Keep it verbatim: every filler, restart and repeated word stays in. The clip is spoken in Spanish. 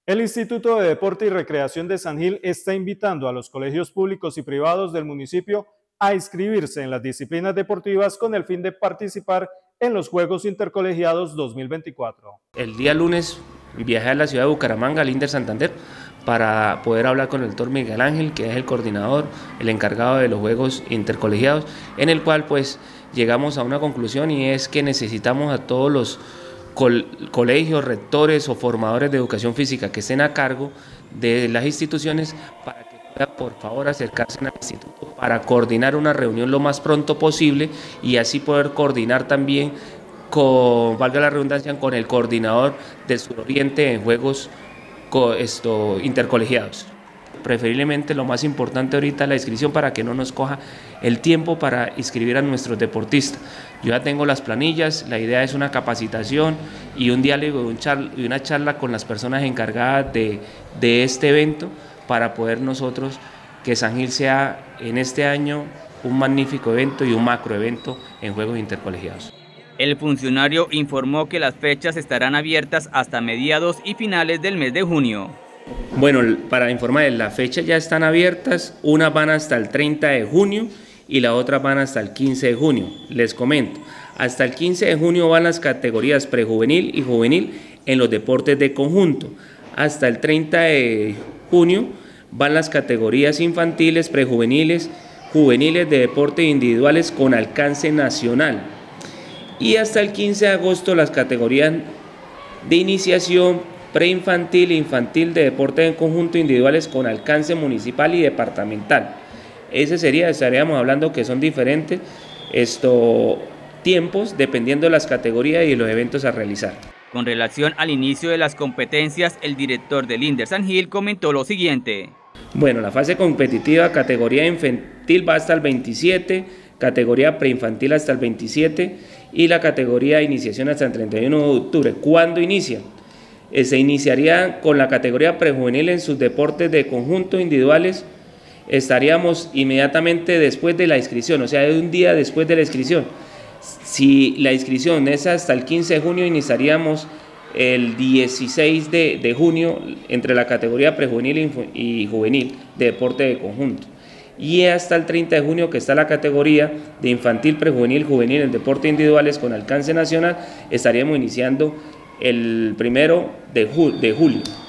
El Instituto de Deporte y Recreación de San Gil está invitando a los colegios públicos y privados del municipio a inscribirse en las disciplinas deportivas con el fin de participar en los Juegos Intercolegiados dos mil veinticuatro. El día lunes viajé a la ciudad de Bucaramanga, al Inder Santander, para poder hablar con el doctor Miguel Ángel, que es el coordinador, el encargado de los Juegos Intercolegiados, en el cual pues llegamos a una conclusión, y es que necesitamos a todos los colegios, rectores o formadores de educación física que estén a cargo de las instituciones para que puedan por favor acercarse al instituto para coordinar una reunión lo más pronto posible y así poder coordinar también con, valga la redundancia, con el coordinador del suroriente en juegos esto, intercolegiados. Preferiblemente lo más importante ahorita es la inscripción para que no nos coja el tiempo para inscribir a nuestros deportistas. Yo ya tengo las planillas, la idea es una capacitación y un diálogo y una charla con las personas encargadas de, de este evento para poder nosotros que San Gil sea en este año un magnífico evento y un macroevento en Juegos Intercolegiados. El funcionario informó que las fechas estarán abiertas hasta mediados y finales del mes de junio. Bueno, para informarles, las fechas ya están abiertas, unas van hasta el treinta de junio y las otras van hasta el quince de junio. Les comento, hasta el quince de junio van las categorías prejuvenil y juvenil en los deportes de conjunto. Hasta el treinta de junio van las categorías infantiles, prejuveniles, juveniles de deportes individuales con alcance nacional. Y hasta el quince de agosto las categorías de iniciación, preinfantil e infantil de deporte en conjunto individuales con alcance municipal y departamental. Ese sería, estaríamos hablando que son diferentes estos tiempos dependiendo de las categorías y de los eventos a realizar. Con relación al inicio de las competencias, el director del Inder San Gil comentó lo siguiente. Bueno, la fase competitiva, categoría infantil va hasta el veintisiete, categoría preinfantil hasta el veintisiete y la categoría de iniciación hasta el treinta y uno de octubre. ¿Cuándo inicia? Se iniciaría con la categoría prejuvenil en sus deportes de conjunto individuales, estaríamos inmediatamente después de la inscripción, o sea, un día después de la inscripción. Si la inscripción es hasta el quince de junio, iniciaríamos el dieciséis de junio entre la categoría prejuvenil y juvenil de deporte de conjunto. Y hasta el treinta de junio, que está la categoría de infantil, prejuvenil, juvenil en deportes individuales con alcance nacional, estaríamos iniciando el primero de julio.